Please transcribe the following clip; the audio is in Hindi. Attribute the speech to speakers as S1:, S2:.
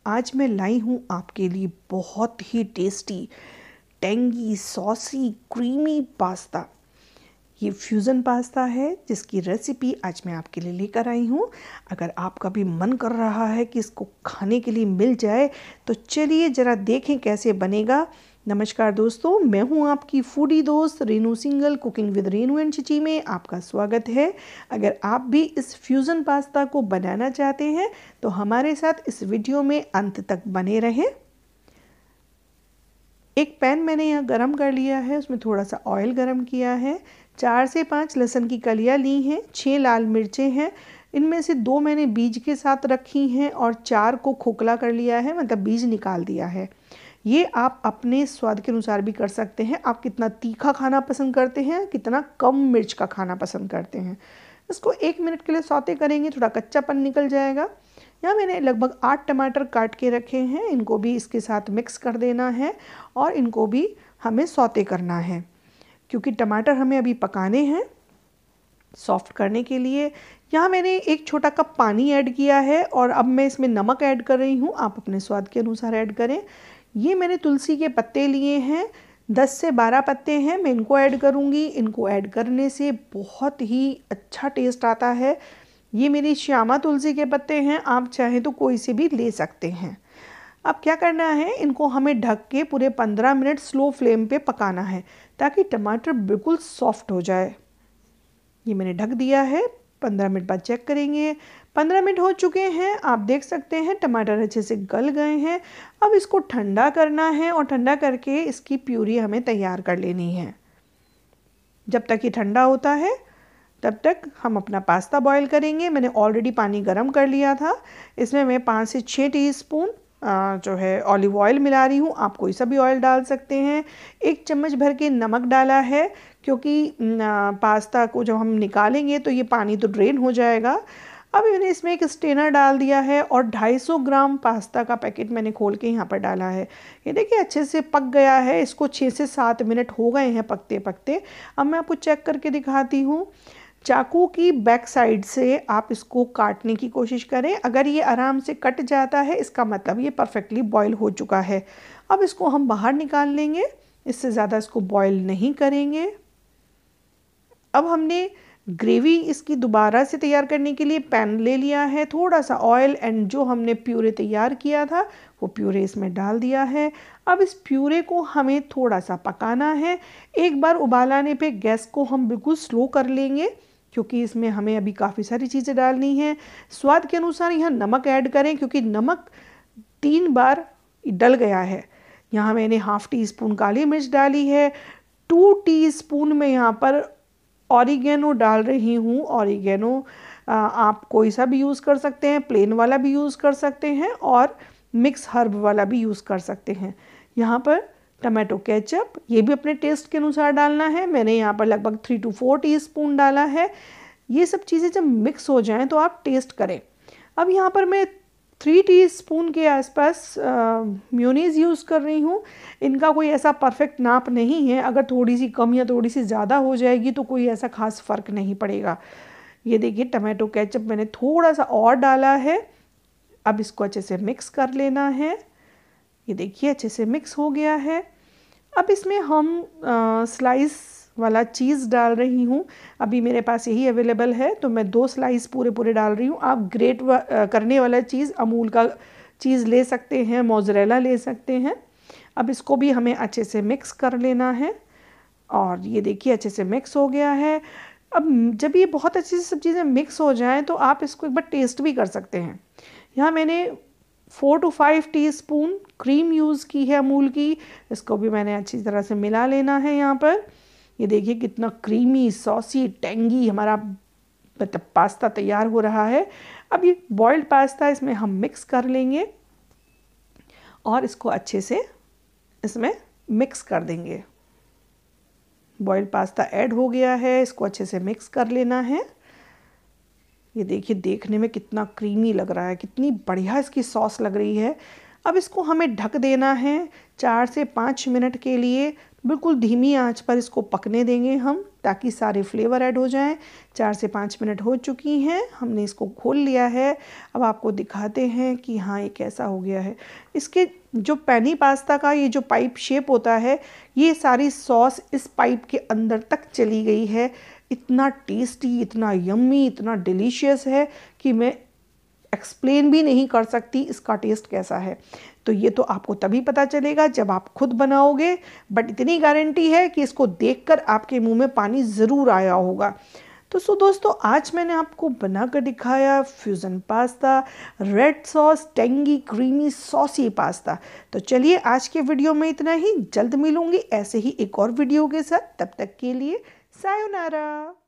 S1: आज मैं लाई हूँ आपके लिए बहुत ही tasty tangy saucy creamy pasta. ये फ्यूज़न पास्ता है जिसकी रेसिपी आज मैं आपके लिए लेकर आई हूँ। अगर आपका भी मन कर रहा है कि इसको खाने के लिए मिल जाए तो चलिए ज़रा देखें कैसे बनेगा। नमस्कार दोस्तों, मैं हूं आपकी फूडी दोस्त Renu Singhal cooking with Renu and Chichi में आपका स्वागत है। अगर आप भी इस फ्यूज़न पास्ता को बनाना चाहते हैं तो हमारे साथ इस वीडियो में अंत तक बने रहें। एक पैन मैंने यहाँ गरम कर लिया है, उसमें थोड़ा सा ऑयल गरम किया है। 4 से 5 लहसुन की कलियाँ ली हैं, 6 लाल मिर्चें हैं, इनमें से 2 मैंने बीज के साथ रखी हैं और 4 को खोखला कर लिया है, मतलब बीज निकाल दिया है। ये आप अपने स्वाद के अनुसार भी कर सकते हैं। आप कितना तीखा खाना पसंद करते हैं, कितना कम मिर्च का खाना पसंद करते हैं। इसको 1 मिनट के लिए सौते करेंगे, थोड़ा कच्चापन निकल जाएगा। यहाँ मैंने लगभग 8 टमाटर काट के रखे हैं, इनको भी इसके साथ मिक्स कर देना है और इनको भी हमें सौते करना है क्योंकि टमाटर हमें अभी पकाने हैं सॉफ्ट करने के लिए। यहाँ मैंने 1 छोटा कप पानी ऐड किया है और अब मैं इसमें नमक ऐड कर रही हूँ, आप अपने स्वाद के अनुसार ऐड करें। ये मैंने तुलसी के पत्ते लिए हैं, 10 से 12 पत्ते हैं, मैं इनको ऐड करूँगी। इनको ऐड करने से बहुत ही अच्छा टेस्ट आता है। ये मेरी श्यामा तुलसी के पत्ते हैं, आप चाहें तो कोई से भी ले सकते हैं। अब क्या करना है, इनको हमें ढक के पूरे 15 मिनट स्लो फ्लेम पे पकाना है ताकि टमाटर बिल्कुल सॉफ्ट हो जाए। ये मैंने ढक दिया है, 15 मिनट बाद चेक करेंगे। 15 मिनट हो चुके हैं, आप देख सकते हैं टमाटर अच्छे से गल गए हैं। अब इसको ठंडा करना है और ठंडा करके इसकी प्यूरी हमें तैयार कर लेनी है। जब तक ये ठंडा होता है तब तक हम अपना पास्ता बॉईल करेंगे। मैंने ऑलरेडी पानी गर्म कर लिया था, इसमें मैं 5 से 6 टीस्पून जो है ऑलिव ऑयल मिला रही हूँ। आप कोई सा भी ऑयल डाल सकते हैं। 1 चम्मच भर के नमक डाला है क्योंकि पास्ता को जब हम निकालेंगे तो ये पानी तो ड्रेन हो जाएगा। अब मैंने इसमें एक स्ट्रेनर डाल दिया है और 250 ग्राम पास्ता का पैकेट मैंने खोल के यहाँ पर डाला है। ये देखिए अच्छे से पक गया है, इसको 6 से 7 मिनट हो गए हैं पकते पकते। अब मैं आपको चेक करके दिखाती हूँ। चाकू की बैक साइड से आप इसको काटने की कोशिश करें। अगर ये आराम से कट जाता है इसका मतलब ये परफेक्टली बॉईल हो चुका है। अब इसको हम बाहर निकाल लेंगे, इससे ज़्यादा इसको बॉईल नहीं करेंगे। अब हमने ग्रेवी इसकी दोबारा से तैयार करने के लिए पैन ले लिया है, थोड़ा सा ऑयल एंड जो हमने प्यूरे तैयार किया था वो प्यूरे इसमें डाल दिया है। अब इस प्यूरे को हमें थोड़ा सा पकाना है। एक बार उबाल आने पे गैस को हम बिल्कुल स्लो कर लेंगे क्योंकि इसमें हमें अभी काफ़ी सारी चीज़ें डालनी हैं। स्वाद के अनुसार यहाँ नमक ऐड करें क्योंकि नमक 3 बार डल गया है। यहाँ मैंने ½ टीस्पून काली मिर्च डाली है, 2 टीस्पून में यहाँ पर ऑरिगेनो डाल रही हूँ। ऑरिगेनो आप कोई सा भी यूज़ कर सकते हैं, प्लेन वाला भी यूज़ कर सकते हैं और मिक्स हर्ब वाला भी यूज़ कर सकते हैं। यहाँ पर टमाटो केचप, ये भी अपने टेस्ट के अनुसार डालना है। मैंने यहाँ पर लगभग 3 से 4 टीस्पून डाला है। ये सब चीज़ें जब मिक्स हो जाएं तो आप टेस्ट करें। अब यहाँ पर मैं 3 टीस्पून के आसपास मेयोनीज़ यूज़ कर रही हूँ। इनका कोई ऐसा परफेक्ट नाप नहीं है, अगर थोड़ी सी कम या थोड़ी सी ज़्यादा हो जाएगी तो कोई ऐसा खास फ़र्क नहीं पड़ेगा। ये देखिए टमाटो केचप मैंने थोड़ा सा और डाला है। अब इसको अच्छे से मिक्स कर लेना है। ये देखिए अच्छे से मिक्स हो गया है। अब इसमें हम स्लाइस वाला चीज़ डाल रही हूँ। अभी मेरे पास यही अवेलेबल है तो मैं 2 स्लाइस पूरे डाल रही हूँ। आप ग्रेट करने वाला चीज़ अमूल का चीज़ ले सकते हैं, मोज़रेला ले सकते हैं। अब इसको भी हमें अच्छे से मिक्स कर लेना है और ये देखिए अच्छे से मिक्स हो गया है। अब जब ये बहुत अच्छे से सब चीज़ें मिक्स हो जाएं तो आप इसको एक बार टेस्ट भी कर सकते हैं। यहाँ मैंने 4 से 5 टीस्पून क्रीम यूज़ की है अमूल की, इसको भी मैंने अच्छी तरह से मिला लेना है। यहाँ पर ये देखिए कितना क्रीमी सॉसी टेंगी हमारा मतलब पास्ता तैयार हो रहा है। अब ये बॉइल्ड पास्ता इसमें हम मिक्स कर लेंगे और इसको अच्छे से इसमें मिक्स कर देंगे। बॉइल्ड पास्ता ऐड हो गया है, इसको अच्छे से मिक्स कर लेना है। ये देखिए देखने में कितना क्रीमी लग रहा है, कितनी बढ़िया इसकी सॉस लग रही है। अब इसको हमें ढक देना है 4 से 5 मिनट के लिए, बिल्कुल धीमी आंच पर इसको पकने देंगे हम। ताकि सारे फ्लेवर ऐड हो जाएं। 4 से 5 मिनट हो चुकी हैं, हमने इसको खोल लिया है। अब आपको दिखाते हैं कि हाँ ये कैसा हो गया है। इसके जो पेनी पास्ता का ये जो पाइप शेप होता है, ये सारी सॉस इस पाइप के अंदर तक चली गई है। इतना टेस्टी, इतना यम्मी, इतना डिलीशियस है कि मैं एक्सप्लेन भी नहीं कर सकती इसका टेस्ट कैसा है। तो ये तो आपको तभी पता चलेगा जब आप खुद बनाओगे, बट इतनी गारंटी है कि इसको देखकर आपके मुंह में पानी ज़रूर आया होगा। तो दोस्तों, आज मैंने आपको बनाकर दिखाया fusion pasta, red sauce tangy creamy saucy pasta. तो चलिए आज के वीडियो में इतना ही। जल्द मिलूंगी ऐसे ही एक और वीडियो के साथ। तब तक के लिए सायोनारा।